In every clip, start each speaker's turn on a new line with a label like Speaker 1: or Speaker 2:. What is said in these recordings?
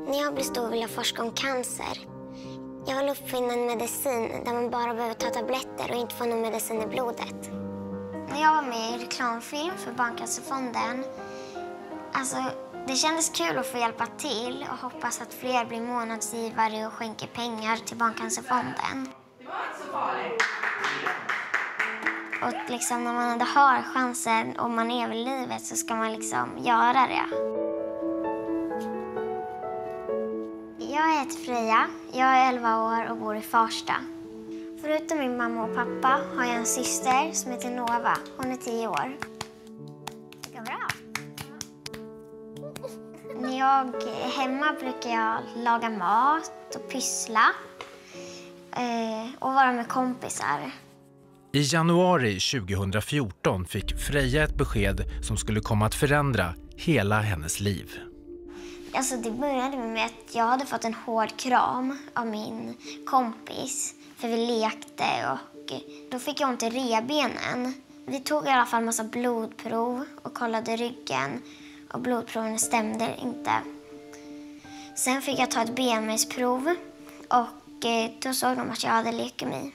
Speaker 1: När jag blir stor vill jag forska om cancer. Jag vill uppfinna en medicin där man bara behöver ta tabletter och inte få någon medicin i blodet. När jag var med i reklamfilm för Barncancerfonden, det kändes kul att få hjälpa till och hoppas att fler blir månadsgivare och skänker pengar till Barncancerfonden.
Speaker 2: Det var inte så farligt.
Speaker 1: Och när man ändå har chansen och man är vid livet så ska man göra det. Jag heter Freja, jag är 11 år och bor i Farsta. Förutom min mamma och pappa har jag en syster som heter Nova. Hon är 10 år. Det går bra. När jag är hemma brukar jag laga mat och pyssla och vara med kompisar.
Speaker 3: I januari 2014 fick Freja ett besked som skulle komma att förändra hela hennes liv.
Speaker 1: Det började med att jag hade fått en hård kram av min kompis. För vi lekte och då fick jag ont i revbenen. Vi tog i alla fall en massa blodprov och kollade ryggen. Och blodproven stämde inte. Sen fick jag ta ett BMS-prov och då såg de att jag hade leukemi.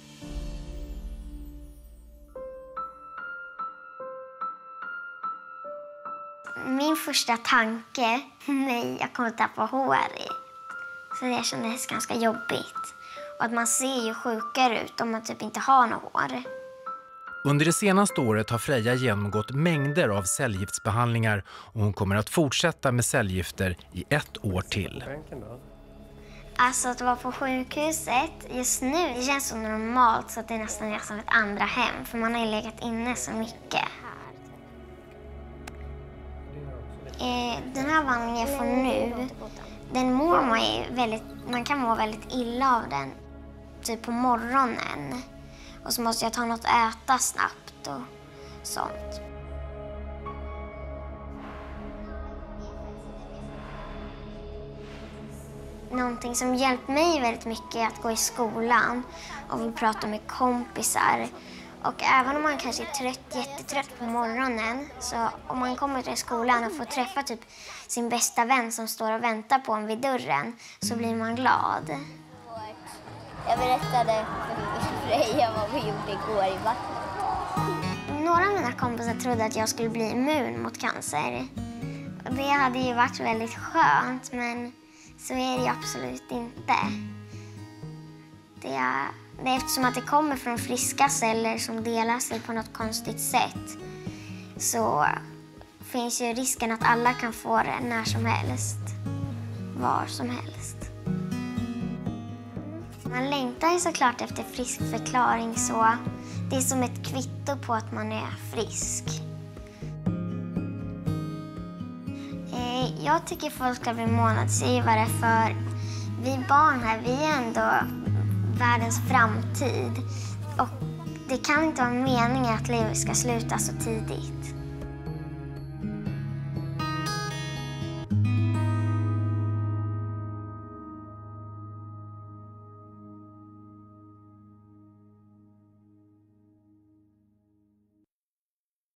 Speaker 1: Min första tanke, nej, jag kommer tappa håret. Så det kändes ganska jobbigt. Och att man ser ju sjukare ut om man typ inte har något hår.
Speaker 3: Under det senaste året har Freja genomgått mängder av cellgiftsbehandlingar och hon kommer att fortsätta med cellgifter i 1 år till.
Speaker 1: Att vara på sjukhuset just nu, det känns så normalt så att det nästan är som ett andra hem. För man har ju legat inne så mycket. Den här behandlingen jag får nu, den mår man kan må väldigt illa av den. Typ på morgonen. Och så måste jag ta något att äta snabbt och sånt. Någonting som hjälpt mig väldigt mycket är att gå i skolan och prata med kompisar. Och även om man kanske är jättetrött på morgonen, så om man kommer till skolan och får träffa typ sin bästa vän som står och väntar på en vid dörren, så blir man glad.
Speaker 4: Jag berättade för Freja vad vi gjorde igår i vattnet.
Speaker 1: Några av mina kompisar trodde att jag skulle bli immun mot cancer. Det hade ju varit väldigt skönt, men så är det ju absolut inte. Det är eftersom att det kommer från friska celler som delar sig på något konstigt sätt, så finns ju risken att alla kan få det när som helst, var som helst. Man längtar ju såklart efter friskförklaring, så det är som ett kvitto på att man är frisk. Jag tycker folk ska bli månadsgivare, för vi barn här, vi är ändå världens framtid. Och det kan inte vara meningen att livet ska sluta så tidigt.